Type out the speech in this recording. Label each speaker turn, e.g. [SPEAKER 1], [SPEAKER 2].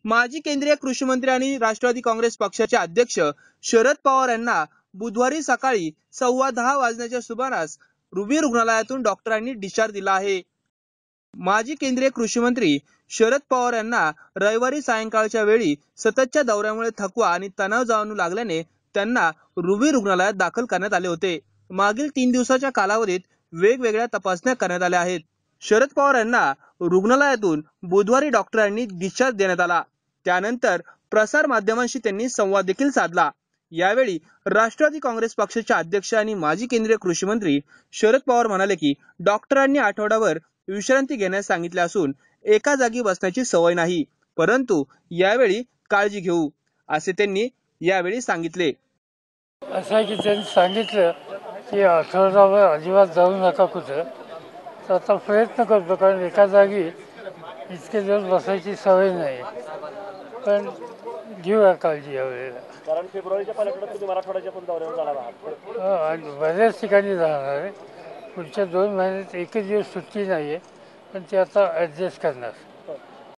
[SPEAKER 1] माजी केंद्रीय कृषी मंत्री आणि राष्ट्रवादी काँग्रेस पक्षाचे अध्यक्ष शरद पवार यांना बुधवारी सकाळी 10:15 वाजण्याच्या सुमारास रुबी रुग्णालयातून डॉक्टरांनी डिस्चार्ज दिला आहे। माजी केंद्रीय कृषी मंत्री शरद पवार यांना रविवारी सायंकाळच्या वेळी सततच्या दौऱ्यामुळे थकवा आणि तणाव जाणवू लागल्याने त्यांना रुबी रुग्णालयात दाखल करण्यात आले होते। मागील 3 दिवसाच्या कालावधीत वेगवेगळ्या तपासण्या करण्यात आल्या आहेत। शरद पवार यांना रुग्णालयातून बुधवारी डॉक्टरांनी डिस्चार्ज देण्यात आला। त्यानंतर प्रसार माध्यमांशी त्यांनी संवाद देखील साधला। यावेळी राष्ट्रवादी काँग्रेस पक्षाचे अध्यक्ष आणि माजी केंद्रीय कृषी मंत्री शरद पवार म्हणाले की डॉक्टरांनी आठवडाभर विश्रांती घेण्यास सांगितले असून एका जागी बसण्याची सवय नाही, परंतु यावेळी काळजी घेऊ असे त्यांनी यावेळी सांगितले।
[SPEAKER 2] असं की त्यांनी सांगितलं की आठवडाभर अजिबात जाऊ नका कुठं, तर आता प्रयत्न करतो, कारण एका जागी इतके दिवस बसायची सवय नाही, पण घेऊया काळजी यावेळेला।
[SPEAKER 3] कारण फेब्रुवारीच्या पहिल्या तुम्ही मराठवाड्याच्या पण दौऱ्यावर जाणार आहात
[SPEAKER 2] आणि बऱ्याच ठिकाणी जाणार आहे। पुढच्या 2 महिन्यात एकच दिवस सुट्टी नाही आहे, पण ते आता ॲडजस्ट करणार।